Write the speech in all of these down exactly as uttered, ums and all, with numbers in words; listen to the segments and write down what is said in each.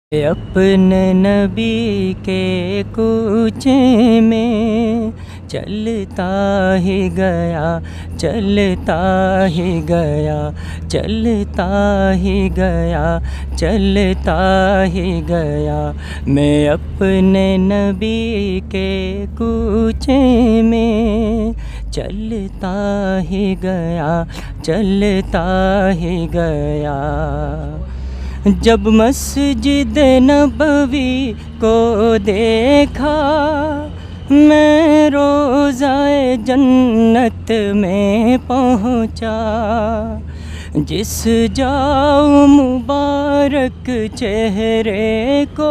اپنے نبی کے کوچے میں چلتا ہی گیا چلتا ہی گیا چلتا ہی گیا چلتا ہی گیا میں اپنے نبی کے کوچے میں چلتا ہی گیا چلتا ہی گیا جب مسجد نبوی کو دیکھا میں روضۂ جنت میں پہنچا جس جاؤ مبارک چہرے کو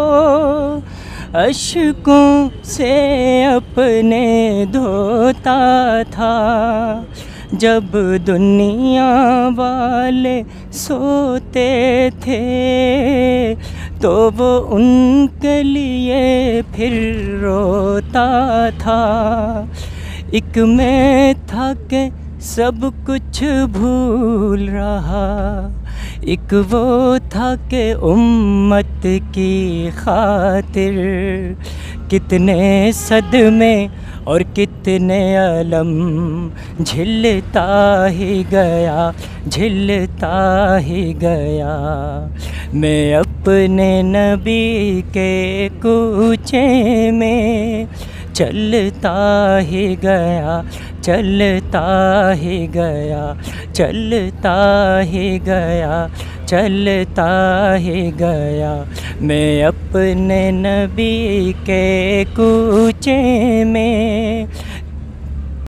اشکوں سے اپنے دھوتا تھا جب دنیا والے سوتے تھے تو وہ ان کے لیے پھر روتا تھا ایک میں تھا کہ سب کچھ بھول رہا ایک وہ تھا کہ امت کی خاطر کتنے صدمے اور کتنے علم جھلتا ہی گیا جھلتا ہی گیا میں اپنے نبی کے کوچے میں چلتا ہی گیا چلتا ہی گیا چلتا ہی گیا چلتا ہی گیا میں اپنے نبی کے کوچے میں